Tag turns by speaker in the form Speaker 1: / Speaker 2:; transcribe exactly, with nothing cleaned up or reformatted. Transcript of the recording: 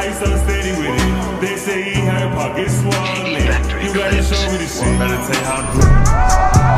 Speaker 1: How you so steady with it? They say he had pockets swollen. You gotta show me the shit. Better tell you how to do it.